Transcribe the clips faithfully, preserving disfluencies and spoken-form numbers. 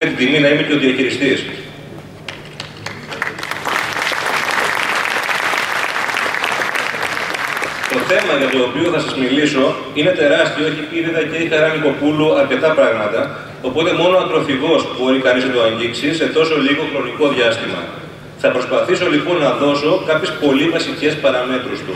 την τιμή να είμαι και ο διαχειριστής. Το θέμα για το οποίο θα σας μιλήσω είναι τεράστιο, έχει πει είδα και η Χαρά Νικοπούλου αρκετά πράγματα, οπότε μόνο ακροθυγός μπορεί κανείς να το αγγίξει σε τόσο λίγο χρονικό διάστημα. Θα προσπαθήσω λοιπόν να δώσω κάποιες πολύ βασικές παραμέτρους του.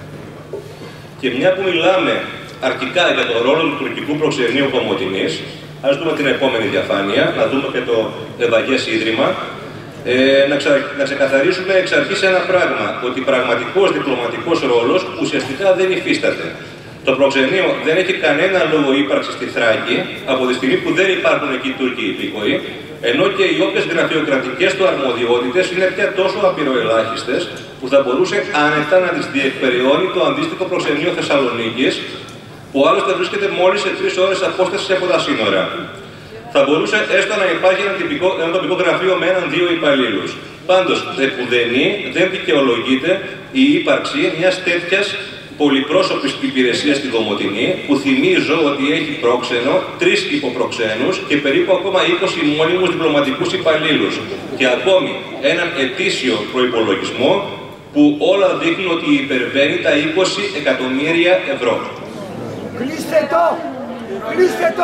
Και μια που μιλάμε αρχικά για το ρόλο του τουρκικού προξενείου Κομοτηνής, ας δούμε την επόμενη διαφάνεια, να δούμε και το Ευαγές Ίδρυμα. Ε, να, ξα... να ξεκαθαρίσουμε εξ αρχής ένα πράγμα, ότι πραγματικός διπλωματικός ρόλος ουσιαστικά δεν υφίσταται. Το προξενείο δεν έχει κανένα λόγο ύπαρξη στη Θράκη, από τη στιγμή που δεν υπάρχουν εκεί Τούρκοι υπήκοοι, ενώ και οι όποιες γραφειοκρατικές του αρμοδιότητες είναι πια τόσο απειροελάχιστες, που θα μπορούσε άνετα να τις διεκπεραιώνει το αντίστοιχο προξενείο Θεσσαλονίκης, που άλλωστε βρίσκεται μόλις σε τρεις ώρες απόσταση από τα σύνορα. Θα μπορούσε έστω να υπάρχει ένα, τυπικό, ένα τοπικό γραφείο με έναν-δύο υπαλλήλους. Πάντως, επουδενή δεν δικαιολογείται η ύπαρξη μιας τέτοιας πολυπρόσωπης υπηρεσίας στην Κομοτηνή, που θυμίζω ότι έχει πρόξενο, τρεις υποπροξένους και περίπου ακόμα είκοσι μόνιμους διπλωματικούς υπαλλήλους. Και ακόμη έναν ετήσιο προϋπολογισμό που όλα δείχνουν ότι υπερβαίνει τα είκοσι εκατομμύρια ευρώ. Κλείστε το! Κλείστε το!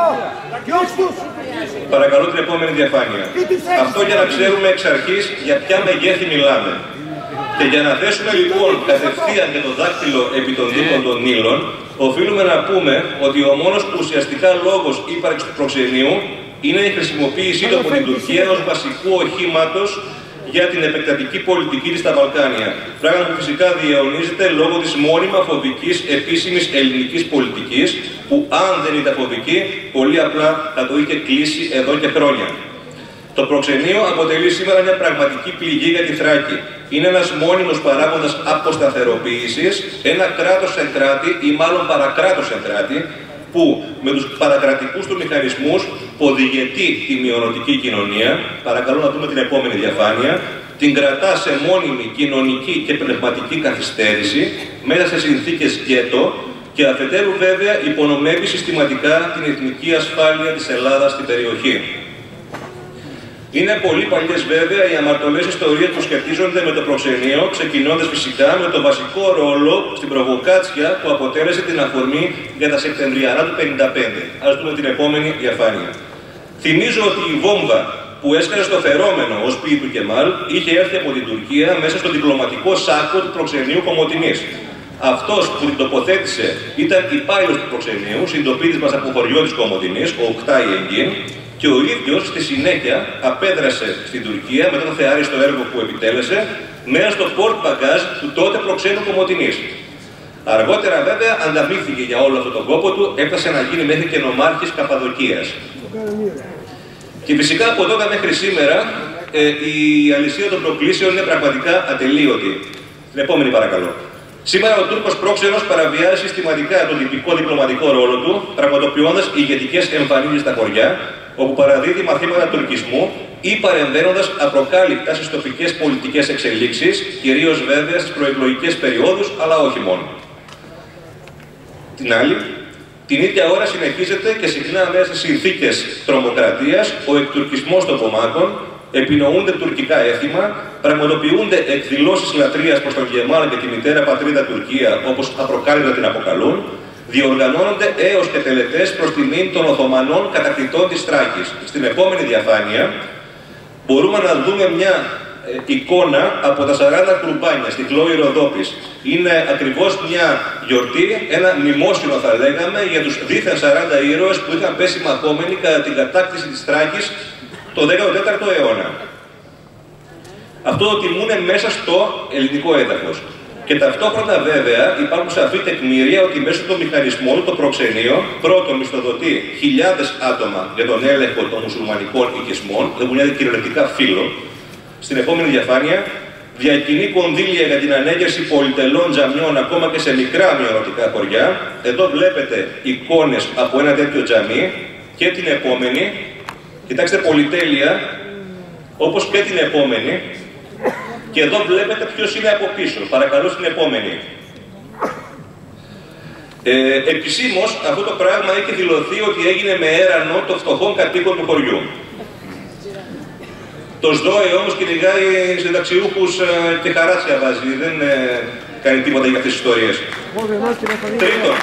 Παρακαλώ την επόμενη διαφάνεια. Αυτό για να ξέρουμε εξ αρχής για ποια μεγέθη μιλάμε. Και για να θέσουμε λοιπόν κατευθείαν και το δάκτυλο επί των δίκων των Νείλων, οφείλουμε να πούμε ότι ο μόνος ουσιαστικά λόγος ύπαρξης του προξενείου είναι η χρησιμοποίησή του από την Τουρκία ως βασικού οχήματος για την επεκτατική πολιτική της στα Βαλκάνια. Πράγμα που φυσικά διαιωνίζεται λόγω της μόνιμα φοβικής επίσημης ελληνικής πολιτικής, που αν δεν ήταν φοβική, πολύ απλά θα το είχε κλείσει εδώ και χρόνια. Το προξενείο αποτελεί σήμερα μια πραγματική πληγή για τη Θράκη. Είναι ένας μόνιμος παράγοντας αποσταθεροποίησης, ένα κράτος εν κράτη ή μάλλον παρακράτος εν κράτη, που με τους παρακρατικούς του μηχανισμούς οδηγετεί τη μειονοτική κοινωνία, παρακαλώ να δούμε την επόμενη διαφάνεια, την κρατά σε μόνιμη κοινωνική και πνευματική καθυστέρηση μέσα σε συνθήκες γκέτο και αφετέρου βέβαια υπονομεύει συστηματικά την εθνική ασφάλεια της Ελλάδας στην περιοχή. Είναι πολύ παλιές βέβαια οι αμαρτωλές ιστορίες που σχετίζονται με το προξενείο, ξεκινώντας φυσικά με το βασικό ρόλο στην προβοκάτσια που αποτέλεσε την αφορμή για τα Σεπτεμβριανά του χίλια εννιακόσια πενήντα πέντε. Ας δούμε την επόμενη διαφάνεια. Θυμίζω ότι η βόμβα που έσκασε στο φερόμενο ως ποιη του Κεμάλ είχε έρθει από την Τουρκία μέσα στο διπλωματικό σάκο του προξενείου Κομοτηνής. Αυτός που την τοποθέτησε ήταν υπάλληλος του προξενείου, συντοπίτης μας από χωριό της Κομοτηνής, ο Οκτάι Εγκίν, και ο ίδιος στη συνέχεια απέδρασε στην Τουρκία μετά το θεάριστο έργο που επιτέλεσε μέσα στο port bagage του τότε προξένου Κομοτηνής. Αργότερα βέβαια ανταμείφθηκε για όλο αυτόν τον κόπο του, έφτασε να γίνει μέχρι και νομάρχης Καπαδοκίας. Και φυσικά από τότε μέχρι σήμερα ε, η αλυσίδα των προκλήσεων είναι πραγματικά ατελείωτη. Την επόμενη παρακαλώ. Σήμερα ο Τούρκος πρόξενος παραβιάζει συστηματικά τον τυπικό διπλωματικό ρόλο του, πραγματοποιώντας ηγετικές εμφανίσεις στα χωριά, όπου παραδίδει μαθήματα τουρκισμού ή παρεμβαίνοντας απροκάλυπτα στις τοπικές πολιτικές εξελίξεις, κυρίως βέβαια στις προεκλογικές περιόδους, αλλά όχι μόνο. Την άλλη, την ίδια ώρα συνεχίζεται και συχνά μέσα σε συνθήκες τρομοκρατίας ο εκτουρκισμός των κομμάτων, επινοούνται τουρκικά έθιμα, πραγματοποιούνται εκδηλώσεις λατρείας προς τον Κεμάλ και τη μητέρα πατρίδα Τουρκία, όπως απροκάλυπτα την αποκαλούν, διοργανώνονται έως και τελετές προς τιμήν των Οθωμανών κατακτητών της Θράκης. Στην επόμενη διαφάνεια μπορούμε να δούμε μια ε, εικόνα από τα σαράντα κουρμπάνια στη Χλώη Ροδόπης. Είναι ακριβώς μια γιορτή, ένα μνημόσυνο θα λέγαμε, για τους δίθεν σαράντα ήρωες που είχαν πέσει μαχόμενοι κατά την κατάκτηση της Θράκης το δέκατο τέταρτο αιώνα. Αυτό το τιμούν μέσα στο ελληνικό έδαφος. Και ταυτόχρονα βέβαια υπάρχουν σαφή τεκμήρια ότι μέσω των μηχανισμών το προξενείο πρώτον μισθοδοτεί χιλιάδες άτομα για τον έλεγχο των μουσουλμανικών οικισμών, δεν βουλιάζει κυριολεκτικά φύλλο. Στην επόμενη διαφάνεια διακινεί κονδύλια για την ανέγερση πολυτελών τζαμιών ακόμα και σε μικρά μειονοτικά χωριά. Εδώ βλέπετε εικόνες από ένα τέτοιο τζαμί και την επόμενη. Κοιτάξτε πολυτέλεια, όπως και την επόμενη. Και εδώ βλέπετε ποιος είναι από πίσω. Παρακαλώ στην επόμενη. Ε, επισήμως αυτό το πράγμα έχει δηλωθεί ότι έγινε με έρανο των φτωχών κατοίκων του χωριού. Το ΣΔΟΕ όμως κυνηγάει συνταξιούχους και χαράτσια βάζει, δεν ε, κάνει τίποτα για αυτές τις ιστορίες. Τρίτον,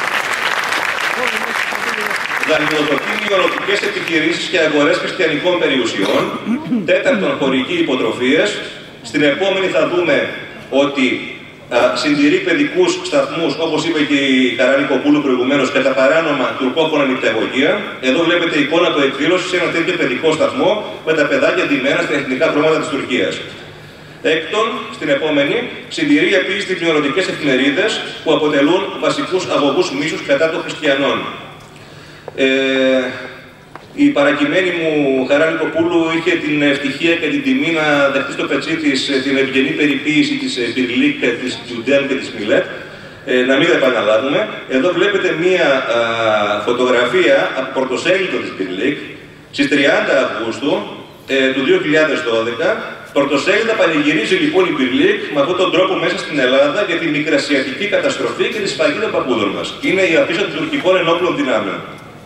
δανειοδοτεί μειονοτικές επιχειρήσεις και αγορές χριστιανικών περιουσιών. Τέταρτον, χορηγεί υποτροφίες. Στην επόμενη θα δούμε ότι α, συντηρεί παιδικούς σταθμούς, όπως είπε και η Καρανικοπούλου προηγουμένως, κατά παράνομα τουρκόφωνα νηπιαγωγεία. Εδώ βλέπετε εικόνα από εκδήλωση σε ένα τέτοιο παιδικό σταθμό με τα παιδάκια ντυμένα στα εθνικά χρώματα της Τουρκίας. Έκτον, στην επόμενη, συντηρεί επίσης τις μειονοτικές εφημερίδες που αποτελούν βασικούς αγωγούς μίσους κατά των χριστιανών. Ε, η παρακειμένη μου Χαράνικοπούλου είχε την ευτυχία και την τιμή να δεχτεί στο πετσί της την ευγενή περιποίηση της Μπιρλίκ, της Τζουντέν και της Μιλέτ. Ε, να μην τα επαναλάβουμε. Εδώ βλέπετε μία α, φωτογραφία από πρωτοσέλιδο της Μπιρλίκ στις τριάντα Αυγούστου ε, του δύο χιλιάδες δώδεκα. Πρωτοσέλιδα πανηγυρίζει λοιπόν η Μπιρλίκ με αυτόν τον τρόπο μέσα στην Ελλάδα για τη μικρασιατική καταστροφή και τη σφαγή των παππούδων μας. Είναι η αφίσα των τουρκικών ενόπλων δυνάμεων.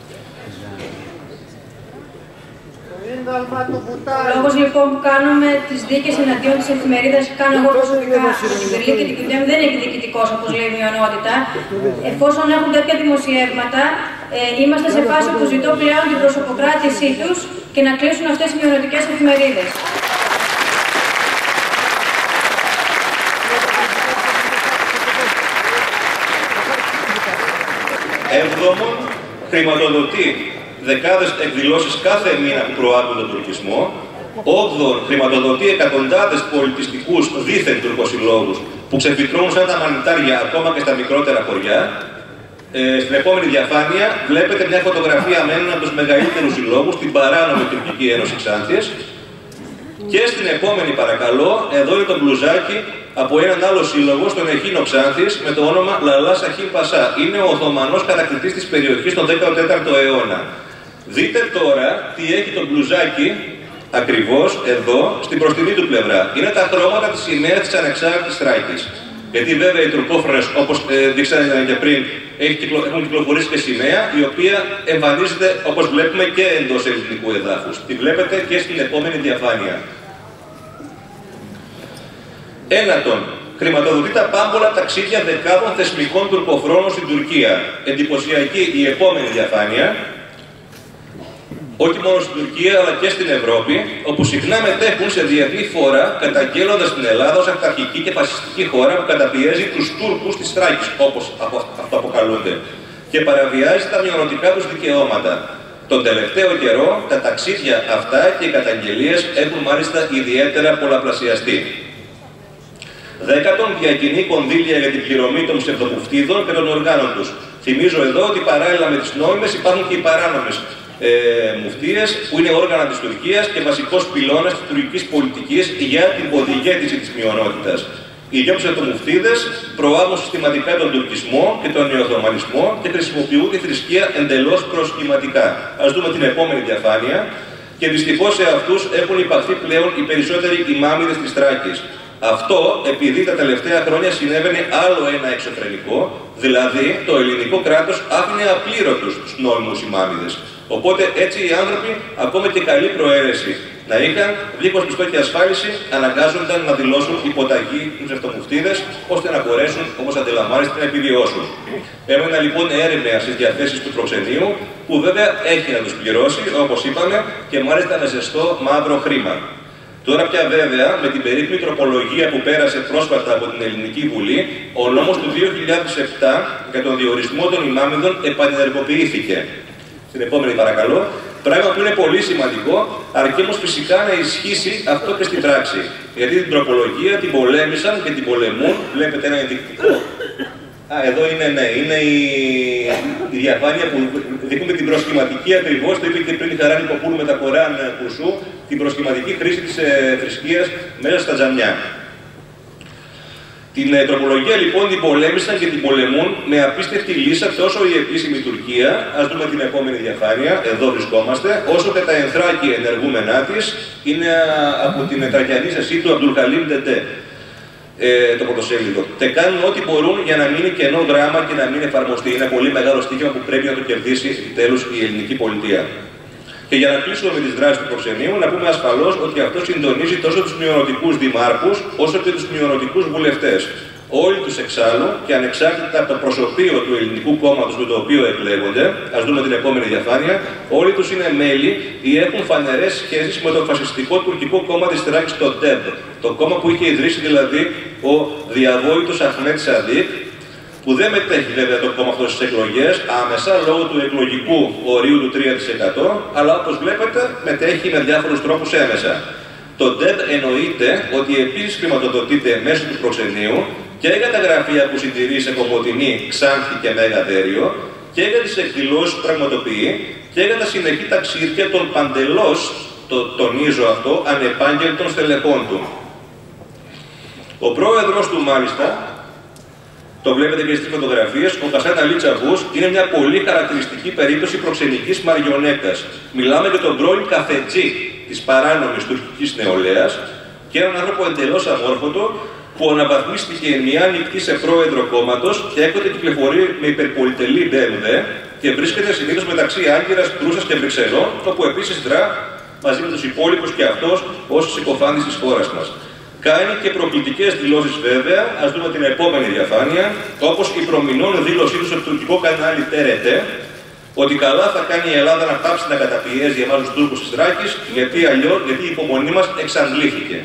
Ο λόγος λοιπόν που κάνουμε τις δίκες εναντίον της εφημερίδας, κάνω εγώ προσωπικά την Μπιρλίκ και την Κιουντέμ, δεν είναι διοικητικός όπως λέει η μειονότητα. Εφόσον έχουν τέτοια δημοσιεύματα, ε, είμαστε σε φάση που ζητώ πλέον την προσωποκράτησή τους και να κλείσουν αυτές οι μειονοτικές εφημερίδες. Έβδομον, χρηματοδοτεί δεκάδες εκδηλώσεις κάθε μήνα που προάγουν τον τουρκισμό. Όγδον, χρηματοδοτεί εκατοντάδες πολιτιστικούς δίθεν τουρκοσυλλόγους που ξεφυτρώνουν σαν τα μανιτάρια ακόμα και στα μικρότερα χωριά. Ε, στην επόμενη διαφάνεια βλέπετε μια φωτογραφία με έναν από τους μεγαλύτερους συλλόγους, την παράνομη Τουρκική Ένωση Ξάνθιας. Και στην επόμενη παρακαλώ, εδώ είναι το μπλουζάκι από έναν άλλο σύλλογο στον Εχίνο Ξάνθης με το όνομα Λαλά Σαχίν Πασά. Είναι ο Οθωμανός κατακτητής της περιοχής τον δέκατο τέταρτο αιώνα. Δείτε τώρα τι έχει το μπλουζάκι ακριβώς εδώ στην μπροστινή του πλευρά. Είναι τα χρώματα της σημαίας της ανεξάρτητης Θράκης. Γιατί βέβαια οι τουρκόφρονες, όπως ε, δείξατε και πριν, έχουν κυκλοφορήσει και σημαία, η οποία εμφανίζεται, όπως βλέπουμε, και εντός ελληνικού εδάφους. Τη βλέπετε και στην επόμενη διαφάνεια. Ένατον, χρηματοδοτεί τα πάμπολα ταξίδια δεκάδων θεσμικών τουρκοφρόνων στην Τουρκία. Εντυπωσιακή η επόμενη διαφάνεια. Όχι μόνο στην Τουρκία, αλλά και στην Ευρώπη, όπου συχνά μετέχουν σε διεθνή φόρα, καταγγέλλοντας την Ελλάδα ως αυταρχική και φασιστική χώρα που καταπιέζει τους Τούρκους της Θράκης, όπως αυτοαποκαλούνται, και παραβιάζει τα μειονοτικά τους δικαιώματα. Τον τελευταίο καιρό, τα ταξίδια αυτά και οι καταγγελίες έχουν μάλιστα ιδιαίτερα πολλαπλασιαστεί. Δέκατον, διακινεί κονδύλια για την πληρωμή των ψευδομουφτίδων και των οργάνων τους. Θυμίζω εδώ ότι παράλληλα με τις νόμιμες υπάρχουν και οι παράνομες ε, μουφτίες, που είναι όργανα της Τουρκίας και βασικός πυλώνας της τουρκικής πολιτικής για την ποδηγέτηση της μειονότητας. Οι δυο ψευδομουφτίδες προάγουν συστηματικά τον τουρκισμό και τον νεοοθωμανισμό και χρησιμοποιούν τη θρησκεία εντελώς προσχηματικά. Ας δούμε την επόμενη διαφάνεια. Και δυστυχώς σε αυτούς έχουν υπαχθεί πλέον οι περισσότεροι ημάμιδες της Θράκης. Αυτό επειδή τα τελευταία χρόνια συνέβαινε άλλο ένα εξωφρενικό, δηλαδή το ελληνικό κράτος άφηνε απλήρωτους τους νόμιμους ημάμιδες. Οπότε έτσι οι άνθρωποι, ακόμα και καλή προαίρεση να είχαν, δίχως πιστό και ασφάλιση, αναγκάζονταν να δηλώσουν υποταγή τους αυτομουφτίδες, ώστε να μπορέσουν, όπως αντιλαμβάνεστε, να επιβιώσουν. Έμενα λοιπόν έρευνα στις διαθέσεις του προξενείου, που βέβαια έχει να τους πληρώσει, όπως είπαμε, και μάλιστα με ζεστό μαύρο χρήμα. Τώρα πια βέβαια, με την περίφημη τροπολογία που πέρασε πρόσφατα από την Ελληνική Βουλή, ο νόμος του δύο χιλιάδες επτά για τον διορισμό των ημάμιδων επανενεργοποιήθηκε. Στην επόμενη παρακαλώ. Πράγμα που είναι πολύ σημαντικό, αρκεί όμως φυσικά να ισχύσει αυτό και στην πράξη. Γιατί την τροπολογία την πολέμησαν και την πολεμούν. Βλέπετε ένα ενδεικτικό. Α, εδώ είναι, ναι, είναι η, η διαφάνεια που δείχνουμε την προσχηματική ακριβώς, το είπε και πριν η Χαράνικοπούλου με τα Κοράν Κουρσού, την προσχηματική χρήση της ε, θρησκείας μέσα στα τζαμιά. Την ε, τροπολογία λοιπόν την πολέμησαν και την πολεμούν με απίστευτη λύσα τόσο η επίσημη Τουρκία, ας δούμε την επόμενη διαφάνεια, εδώ βρισκόμαστε, όσο και τα ενθράκη ενεργούμενά της, είναι από την τρακιανή σεσή του Αμπτουλχαλίμ Ντεντέ. Ε, το πρωτοσέλιδο. Και κάνουν ό,τι μπορούν για να μείνει κενό δράμα και να μην εφαρμοστεί. Είναι πολύ μεγάλο στοίχημα που πρέπει να το κερδίσει επιτέλους η ελληνική πολιτεία. Και για να κλείσουμε με τις δράσεις του προξενείου, να πούμε ασφαλώς ότι αυτό συντονίζει τόσο τους μειονοτικούς δημάρχους, όσο και τους μειονοτικούς βουλευτές. Όλοι τους εξάλλου και ανεξάρτητα από το προσωπείο του ελληνικού κόμματος με το οποίο εκλέγονται, ας δούμε την επόμενη διαφάνεια, όλοι τους είναι μέλη ή έχουν φανερές σχέσεις με το φασιστικό τουρκικό κόμμα της Θράκης, το ντεμπ. Το κόμμα που είχε ιδρύσει δηλαδή ο διαβόητος Αχμέτ Σαντίκ, που δεν μετέχει βέβαια το κόμμα αυτό στις εκλογές, άμεσα λόγω του εκλογικού ορίου του τρία τοις εκατό, αλλά όπως βλέπετε μετέχει με διάφορους τρόπους έμεσα. Το ντεμπ εννοείται ότι επίσης χρηματοδοτείται μέσω του προξενείου και για τα γραφεία που συντηρεί σε Κομοτηνή, Ξάνθη και Μέγα Δέριο, και για τις εκδηλώσεις που πραγματοποιεί και για τα συνεχή ταξίδια των παντελώς, το τονίζω αυτό, ανεπάγγελτων στελεχών του. Ο πρόεδρος του μάλιστα, το βλέπετε και στις φωτογραφίες, ο Χασάν Αλί Τσαβούς, είναι μια πολύ χαρακτηριστική περίπτωση προξενικής μαριονέτας. Μιλάμε για τον πρώην καφετζή της παράνομης τουρκικής νεολαίας και έναν άνθρωπο εντελώς αμόρφωτο που αναβαθμίστηκε μια νυχτή σε πρόεδρο κόμματος και έκτοτε κυκλοφορεί με υπερπολιτελή μπι εμ ντάμπλιου και βρίσκεται συνήθως μεταξύ Άγκυρας, Κρούσας και Βρυξελών, όπου επίσης δρά μαζί με τους υπόλοιπους και αυτός ως συκοφάντης της χώρας μας. Κάνει και προκλητικές δηλώσεις βέβαια, ας δούμε την επόμενη διαφάνεια, όπως η προμηνών δήλωσή του στο τουρκικό κανάλι Τέ Ερ Τέ, ότι καλά θα κάνει η Ελλάδα να πάψει να καταπιέζει εμάς τους Τούρκους της Θράκης, γιατί αλλιώς, γιατί η υπομονή μας εξαντλήθηκε.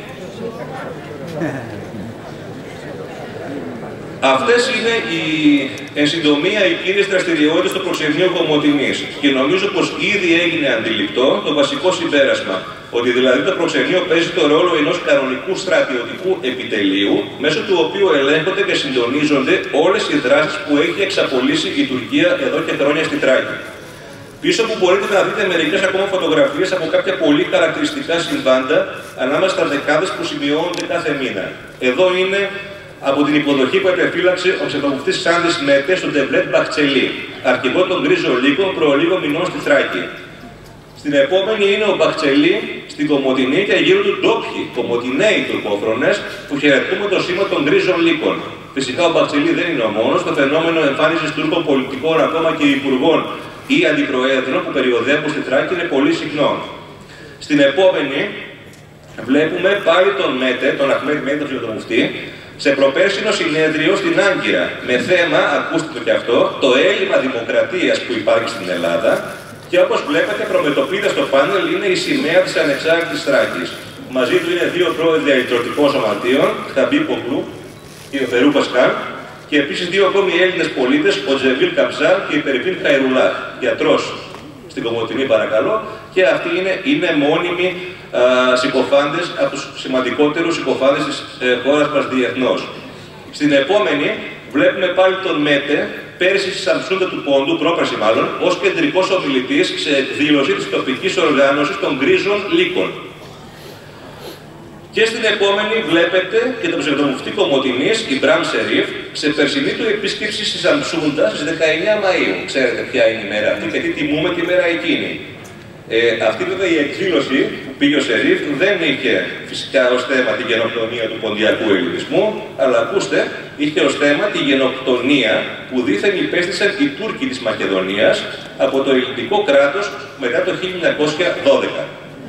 Αυτές είναι οι, εν συντομία οι κύριες δραστηριότητες του προξενείου Κομοτηνής και νομίζω πως ήδη έγινε αντιληπτό το βασικό συμπέρασμα, ότι δηλαδή το προξενείο παίζει το ρόλο ενός κανονικού στρατιωτικού επιτελείου, μέσω του οποίου ελέγχονται και συντονίζονται όλες οι δράσεις που έχει εξαπολύσει η Τουρκία εδώ και χρόνια στη Θράκη. Πίσω που μπορείτε να δείτε μερικές ακόμα φωτογραφίες από κάποια πολύ χαρακτηριστικά συμβάντα ανάμεσα στα δεκάδες που σημειώνονται κάθε μήνα. Εδώ είναι από την υποδοχή που επεφύλαξε ο ξενομουφτής Σάντης Μέτε στον Ντεβλέτ Μπαχτσελή, αρχηγό των γκρίζων λύκων προ λίγων μηνών στη Θράκη. Στην επόμενη είναι ο Μπαχτσελή στην Κομοτηνή και γύρω του ντόπιοι Κομοτηναίοι τουρκόφρονες που χαιρετούν το σήμα των γκρίζων λύκων. Φυσικά ο Μπαχτσελή δεν είναι ο μόνος, το φαινόμενο εμφάνισης Τούρκων πολιτικών, ακόμα και υπουργών ή αντιπροέδρων που περιοδεύουν στη Θράκη είναι πολύ συχνό. Στην επόμενη βλέπουμε πάλι τον Μέτε, τον Αχμέτ Μέτε, τον ξενομουφτή, σε προπέρσινο συνέδριο στην Άγκυρα, με θέμα, ακούστε το και αυτό, το έλλειμμα δημοκρατίας που υπάρχει στην Ελλάδα και όπως βλέπετε προμετωπίδα στο πάνελ είναι η σημαία της ανεξάρτητης Θράκης. Μαζί του είναι δύο πρόεδροι αιτιωτικών σωματείων, Χαμπίπογλου και ο Φερού Πασκάλ, και επίσης δύο ακόμη Έλληνες πολίτες, ο Τζεβίλ Καψάρ και η Περβίν Χαϊρουλάχ, γιατρός στην Κομοτηνή παρακαλώ, και αυτοί είναι, είναι μόνιμοι α, συκοφάντες από τους σημαντικότερους συκοφάντες της ε, χώρας μας διεθνώς. Στην επόμενη βλέπουμε πάλι τον Μέτε, πέρυσι στη Σαμσούντα του Πόντου, πρόπερσι μάλλον, ως κεντρικός ομιλητής σε εκδήλωση της τοπικής οργάνωσης των γκρίζων λύκων. Και στην επόμενη βλέπετε και τον ψευδομουφτή Κομοτηνής, Ιμπράμ Σερίφ, σε περσινή του επίσκεψη στη Σαμσούντα στις δεκαεννέα Μαΐου. Ξέρετε ποια είναι η μέρα αυτή και τι τιμούμε τη μέρα εκείνη. Ε, αυτή βέβαια η εκδήλωση που πήγε ο Σερίφ δεν είχε φυσικά ως θέμα τη γενοκτονία του ποντιακού ελληνισμού, αλλά ακούστε, είχε ως θέμα τη γενοκτονία που δήθεν υπέστησαν οι Τούρκοι της Μακεδονίας από το ελληνικό κράτος μετά το χίλια εννιακόσια δώδεκα.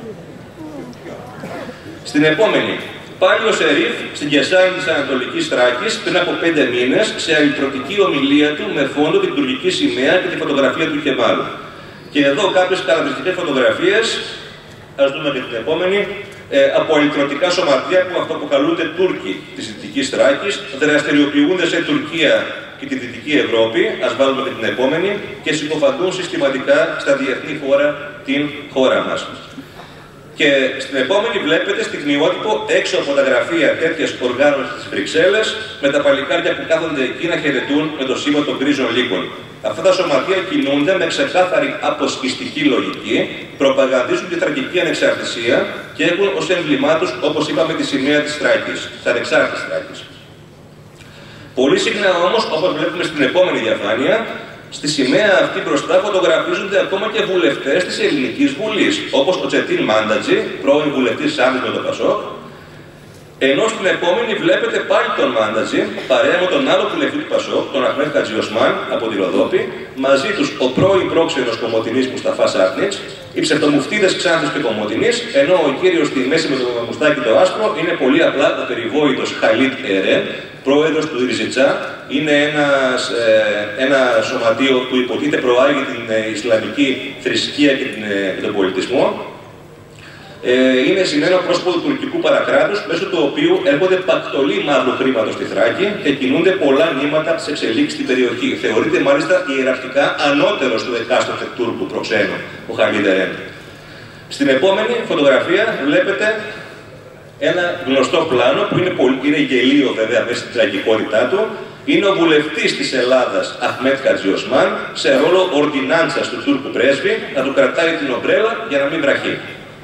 Στην επόμενη, πάλι ο Σερίφ στην Κεσάρη της Ανατολικής Θράκης πριν από πέντε μήνες σε αλυτρωτική ομιλία του με φόντο την τουρκική σημαία και τη φωτογραφία του Κεμάλ. Και εδώ κάποιες χαρακτηριστικές φωτογραφίες, ας δούμε και την επόμενη, ε, από αλυτρωτικά σωματεία που αυτοποκαλούνται Τούρκοι της Δυτικής Θράκης, δραστηριοποιούνται σε Τουρκία και τη Δυτική Ευρώπη, ας βάλουμε και την επόμενη, και συκοφαντούν συστηματικά στα διεθνή φόρα την χώρα μας. Και στην επόμενη βλέπετε στιγμιότυπο έξω από τα γραφεία τέτοιας οργάνωσης στις Βρυξέλλες, με τα παλικάρια που κάθονται εκεί να χαιρετούν με το σήμα των γκρίζων λύκων. Αυτά τα σωματεία κινούνται με ξεκάθαρη αποσχιστική λογική, προπαγανδίζουν τη θρακική ανεξαρτησία και έχουν ως έμβλημά τους, όπως είπαμε, τη σημαία της Θράκης, της ανεξάρτητης Θράκης. Πολύ συχνά όμως, όπως βλέπουμε στην επόμενη διαφάνεια, στη σημαία αυτή μπροστά φωτογραφίζονται ακόμα και βουλευτές της Ελληνικής Βουλής, όπως ο Τσετίν Μάντατζη, πρώην βουλευτής Σάμις με το Πασόκ, Ενώ στην επόμενη βλέπετε πάλι τον Μάντατζη, παρέα με τον άλλο βουλευτή του Πασόκ, τον Αχμέτ Χατζιοσμάν από τη Ροδόπη, μαζί τους ο πρώην πρόξενος Κομοτηνής Μουσταφά Σάρτνιτς, οι ψευτομουφτίδες Ξάνθης και Κομοτηνής, ενώ ο κύριος στη μέση με το μουστάκι το άσπρο είναι πολύ απλά ο περιβόητος Χαλίτ Ερέν, πρόεδρος του Ριζιτζά. Είναι ένας, ε, ένα σωματείο που υποτίθεται προάγει την ε, Ισλαμική θρησκεία και, την, ε, και τον πολιτισμό. Ε, είναι σημαίνο πρόσωπο του τουρκικού παρακράτους, μέσω του οποίου έρχονται πακτολοί μαύρου χρήματος στη Θράκη και κινούνται πολλά νήματα σε εξελίξεις στην περιοχή. Θεωρείται μάλιστα ιεραρχικά ανώτερος του εκάστοτε Τούρκου προξένου, ο Χαλίτ Ερέν. Στην επόμενη φωτογραφία βλέπετε ένα γνωστό πλάνο που είναι, πολύ, είναι γελίο βέβαια μέσα στην τραγικότητά του. Είναι ο βουλευτής της Ελλάδας Αχμέτ Χατζιοσμάν σε ρόλο ορδινάντσας του Τούρκου πρέσβη να του κρατάει την ομπρέλα για να μην βραχεί.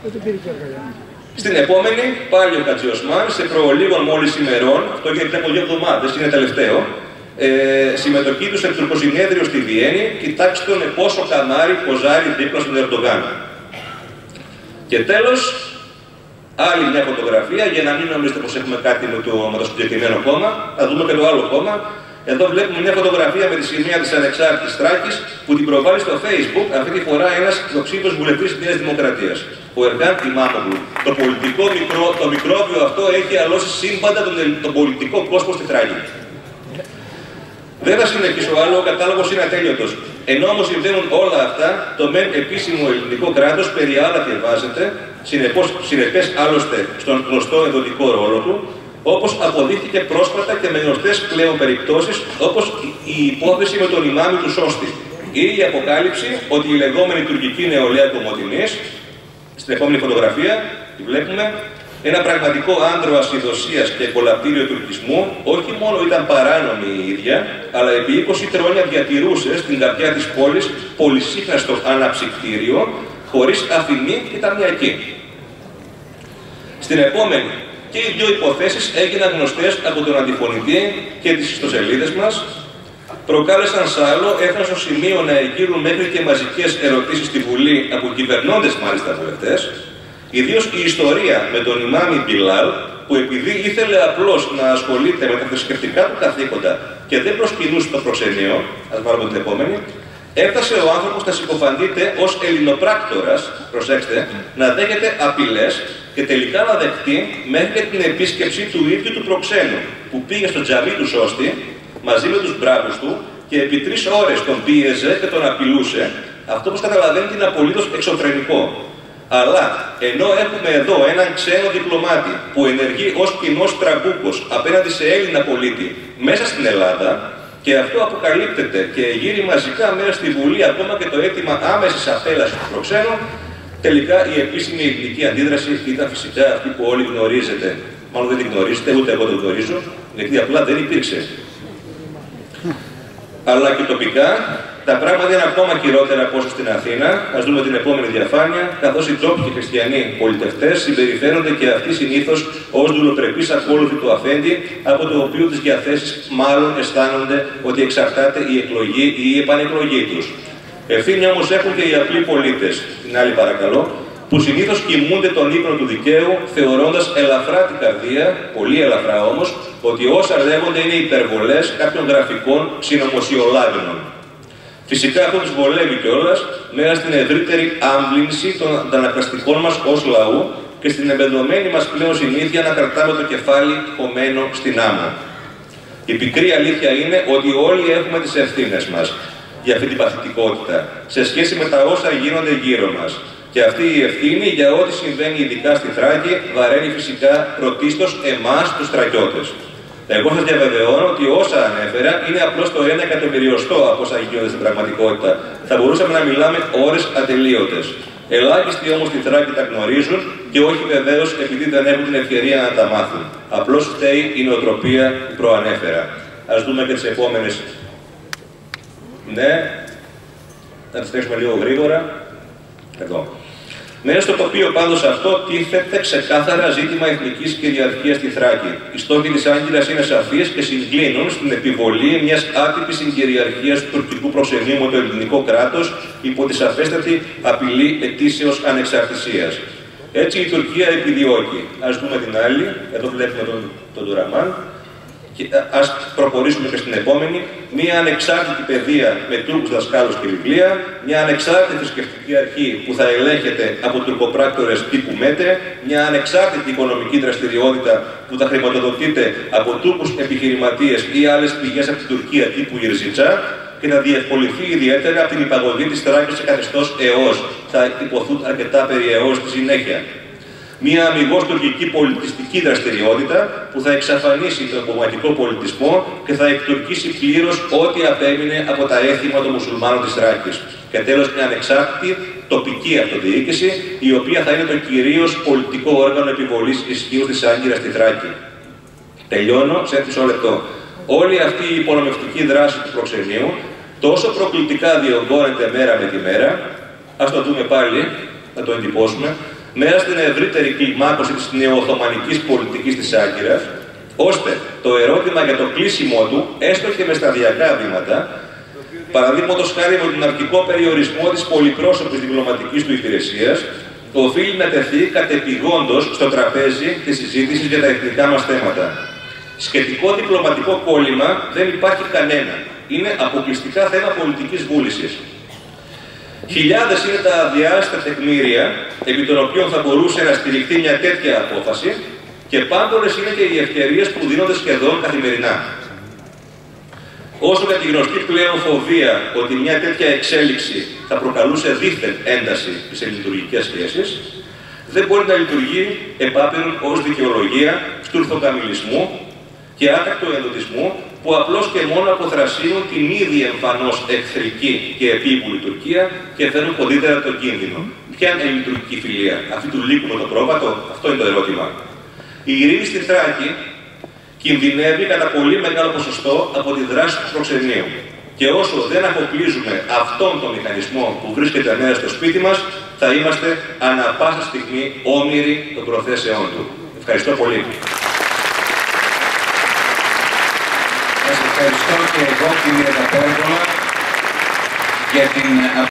Στην επόμενη, πάλι ο Χατζιοσμάν, σε προλίγων μόλις ημερών, αυτό γιατί από δύο εβδομάδες, είναι τελευταίο, ε, συμμετοχή του σε τουρκοσυνέδριο στη Βιέννη, κοιτάξτε τον πόσο καμάρι ποζάρι δίπλα στον Ερντογάν. Και τέλος, άλλη μια φωτογραφία, για να μην νομίζετε πως έχουμε κάτι με το, με το συγκεκριμένο κόμμα, θα δούμε και το άλλο κόμμα. Εδώ βλέπουμε μια φωτογραφία με τη σημαία της Ανεξάρτητης Θράκης που την προβάλλει στο Facebook, αυτή τη φορά ένας υποψήφιος βουλευτής της Νέας Δημοκρατίας, ο Εργάν Ιμάμογλου. Το πολιτικό μικρό, το μικρόβιο αυτό έχει αλώσει σύμπαντα τον, τον πολιτικό κόσμο στη Θράκη. Δεν θα συνεχίσω άλλο, ο κατάλογος είναι ατέλειωτος. Ενώ όμως συμβαίνουν όλα αυτά, το μεν επίσημο ελληνικό κράτος περί άλλα διαβάζεται, συνεπές άλλωστε στον γνωστό ενδοτικό ρόλο του, όπως αποδείχθηκε πρόσφατα και με γνωστές πλέον περιπτώσεις, όπως η υπόθεση με τον ημάμι του Σώστη ή η αποκάλυψη ότι η λεγόμενη τουρκική νεολαία Κομοτηνής, στην επόμενη φωτογραφία τη βλέπουμε, ένα πραγματικό άνδρο ασυδοσίας και κολαπτήριο τουρκισμού, όχι μόνο ήταν παράνομη η ίδια, αλλά επί είκοσι χρόνια διατηρούσε στην καρδιά της πόλης πολυσύχναστο αναψυκτήριο, χωρίς αφημί και ταμιακή. Στην επόμενη, και οι δύο υποθέσεις έγιναν γνωστές από τον αντιφωνητή και τις ιστοσελίδες μας, προκάλεσαν σάλο, έφτασαν στο σημείο να εγείρουν μέχρι και μαζικές ερωτήσεις στη Βουλή από κυβερνώντες μάλιστα βουλευτές, ιδίως η ιστορία με τον ημάμι Μπιλάλ, που επειδή ήθελε απλώς να ασχολείται με τα θρησκευτικά του καθήκοντα και δεν προσκυνούσε το προξενείο, ας βάλουμε την επόμενη, έφτασε ο άνθρωπος να συκοφαντείται ως ελληνοπράκτορας, προσέξτε, να δέχεται απειλές και τελικά να δεχτεί μέχρι και την επίσκεψη του ίδιου του προξένου, που πήγε στο τζαμί του Σώστη μαζί με τους μπράβους του και επί τρεις ώρες τον πίεζε και τον απειλούσε. Αυτό όπως καταλαβαίνετε είναι απολύτως εξωφρενικό. Αλλά ενώ έχουμε εδώ έναν ξένο διπλωμάτη που ενεργεί ως κοινός τραμπούκος απέναντι σε Έλληνα πολίτη μέσα στην Ελλάδα, και αυτό αποκαλύπτεται και γύρει μαζικά μέσα στη Βουλή ακόμα και το αίτημα άμεσης απέλασης του προξένου, τελικά η επίσημη ελληνική αντίδραση ήταν φυσικά αυτή που όλοι γνωρίζετε. Μάλλον δεν την γνωρίζετε, ούτε εγώ το γνωρίζω, γιατί απλά δεν υπήρξε. Αλλά και τοπικά τα πράγματα είναι ακόμα χειρότερα από όσο στην Αθήνα. Ας δούμε την επόμενη διαφάνεια. Καθώς οι ντόπιοι χριστιανοί πολιτευτές συμπεριφέρονται και αυτοί συνήθως ως δουλοπρεπείς ακόλουθοι του αφέντη, από το οποίο τις διαθέσεις μάλλον αισθάνονται ότι εξαρτάται η εκλογή ή η επανεκλογή τους. Ευθύνη όμως έχουν και οι απλοί πολίτες, την άλλη παρακαλώ, που συνήθως κοιμούνται τον ύπνο του δικαίου, θεωρώντας ελαφρά την καρδία, πολύ ελαφρά όμως, ότι όσα λέγονται είναι υπερβολές κάποιων γραφικών συνωμοσιολάγνων. Φυσικά αυτό τους βολεύει κιόλας μέσα στην ευρύτερη άμβλυνση των αντανακλαστικών μας ως λαού και στην εμπεδομένη μας πλέον συνήθεια να κρατάμε το κεφάλι χωμένο στην άμμο. Η πικρή αλήθεια είναι ότι όλοι έχουμε τις ευθύνες μας για αυτή την παθητικότητα, σε σχέση με τα όσα γίνονται γύρω μας. Και αυτή η ευθύνη για ό,τι συμβαίνει ειδικά στη Θράκη βαραίνει φυσικά πρωτίστως εμάς τους Θρακιώτες. Εγώ σας διαβεβαιώνω ότι όσα ανέφερα είναι απλώς το ένα εκατομμυριοστό από όσα γίνονται στην πραγματικότητα. Θα μπορούσαμε να μιλάμε ώρες ατελείωτες. Ελάχιστοι όμως στη Θράκη τα γνωρίζουν και όχι βεβαίως επειδή δεν έχουν την ευκαιρία να τα μάθουν. Απλώς φταίει η νοοτροπία που προανέφερα. Ας δούμε και τις επόμενες. Ναι, να τις τρέξουμε λίγο γρήγορα. Εδώ. Μέσα στο τοπίο πάντως αυτό τίθεται ξεκάθαρα ζήτημα εθνικής κυριαρχίας στη Θράκη. Οι στόχοι της Άγκυρας είναι σαφείς και συγκλίνουν στην επιβολή μιας άτυπης συγκυριαρχίας του τουρκικού προξενείου με το ελληνικό κράτος υπό τη σαφέστατη απειλή ετήσεως ανεξαρτησίας. Έτσι η Τουρκία επιδιώκει. Ας δούμε την άλλη, εδώ βλέπουμε τον, τον Τουραμάν. Και ας προχωρήσουμε και στην επόμενη. Μια ανεξάρτητη παιδεία με Τούρκους δασκάλους και βιβλία, μια ανεξάρτητη θρησκευτική αρχή που θα ελέγχεται από τουρκοπράκτορες τύπου ΜΕΤΕ, μια ανεξάρτητη οικονομική δραστηριότητα που θα χρηματοδοτείται από Τούρκους επιχειρηματίες ή άλλες πηγές από την Τουρκία τύπου Ιρζιτζά και θα διευκολυνθεί ιδιαίτερα από την υπαγωγή της Τράκης σε καθεστώς ΕΟΣ. Θα υποθούν αρκετά περί ΕΟΣ στη συνέχεια. Μια αμιγώς τουρκική πολιτιστική δραστηριότητα που θα εξαφανίσει τον κομματικό πολιτισμό και θα εκτουρκίσει πλήρως ό,τι απέμεινε από τα έθιμα των μουσουλμάνων της Θράκης. Και τέλος, μια ανεξάρτητη τοπική αυτοδιοίκηση, η οποία θα είναι το κυρίως πολιτικό όργανο επιβολής ισχύους της Άγκυρας στη Θράκη. Τελειώνω σε μισό λεπτό. Όλη αυτή η υπονομευτική δράση του προξενείου τόσο προκλητικά διωγγώνεται μέρα με τη μέρα, ας το δούμε πάλι, να το εντυπώσουμε, μέσα στην ευρύτερη κλιμάκωση της νεοοθωμανικής πολιτικής της Άγκυρας, ώστε το ερώτημα για το κλείσιμό του, έστω και με σταδιακά βήματα, παραδείγματος χάρη με τον αρχικό περιορισμό της πολυπρόσωπης διπλωματικής του υπηρεσίας, οφείλει να τεθεί κατεπηγόντως στο τραπέζι της συζήτησης για τα εθνικά μας θέματα. Σχετικό διπλωματικό κόλλημα δεν υπάρχει κανένα. Είναι αποκλειστικά θέμα πολιτικής βούλησης. Χιλιάδες είναι τα αδιάστατα τεκμήρια επί των οποίων θα μπορούσε να στηριχθεί μια τέτοια απόφαση και πάμπολες είναι και οι ευκαιρίες που δίνονται σχεδόν καθημερινά. Όσο για τη γνωστή πλέον φοβία ότι μια τέτοια εξέλιξη θα προκαλούσε δίθεν ένταση σε λειτουργικές σχέσεις, δεν μπορεί να λειτουργεί επάπειρον ως δικαιολογία στουρθοκαμιλισμού και άτακτου ενδοτισμού που απλώς και μόνο αποθρασύνουν την ήδη εμφανώς εχθρική και επίβουλη Τουρκία και φέρνουν κοντύτερα τον κίνδυνο. Ποια είναι η λειτουργική φιλία, αυτή του λύκου με το πρόβατο, αυτό είναι το ερώτημα. Η ειρήνη στη Θράκη κινδυνεύει κατά πολύ μεγάλο ποσοστό από τη δράση του προξενείου. Και όσο δεν αποκλείζουμε αυτόν τον μηχανισμό που βρίσκεται μέσα στο σπίτι μας, θα είμαστε ανά πάσα στιγμή όμοιροι των προθέσεών του. Ευχαριστώ πολύ. Σας ευχαριστώ και εγώ, κύριε Καπόδολα, για την